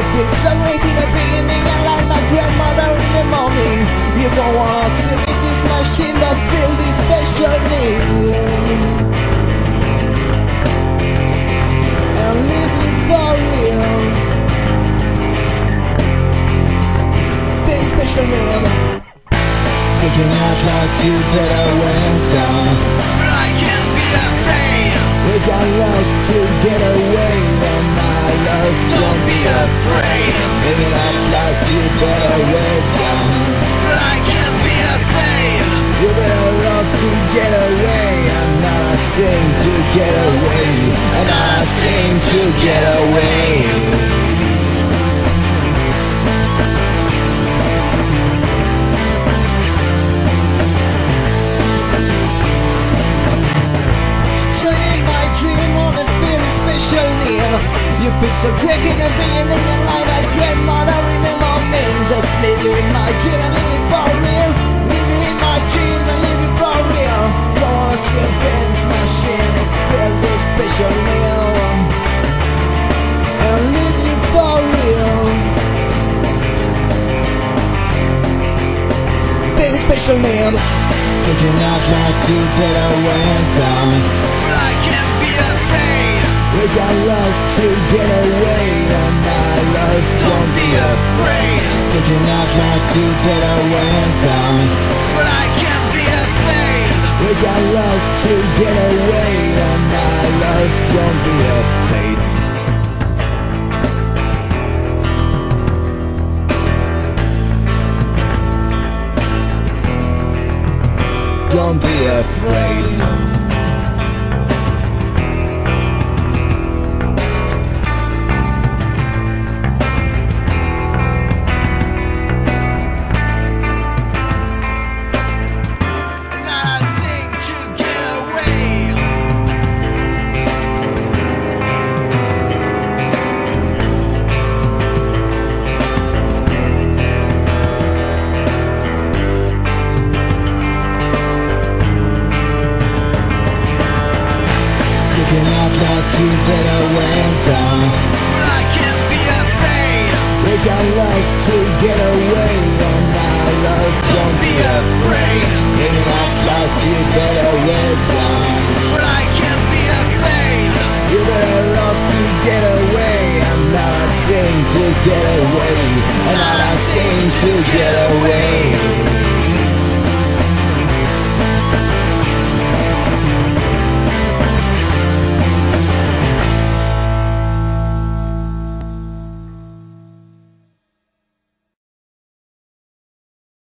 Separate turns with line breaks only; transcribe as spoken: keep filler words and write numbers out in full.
feel so great in the beginning and like my grandmother in the morning. You don't wanna sit with this machine but feel this special need. And live it for real. Very special need. Thinking out loud to better ways down.
But I can't be afraid.
We got lost to get away and my love.
Don't be afraid.
Living out lost to better ways down.
But I can't be afraid.
We got lost to get away and now I sing to get away. And I sing to get away. You feel so quick in the beginning and like my grandmother in the moment. Just living my dream and living for real. Living my dream and living for real. Don't wanna swim in this machine. Feel this special meal. And living for real. Very special meal. Taking out life to better ways down.
But I can't be afraid.
We got lost to get away and my love.
Don't be afraid.
Taking out life to better ways down.
But I can't be afraid.
We got lost to get away and my love. Don't be afraid. Don't be afraid. Taking out life to better ways down.
But I can't be afraid.
We got lost to get away and my love.
Don't be afraid.
Taking out life to better ways down.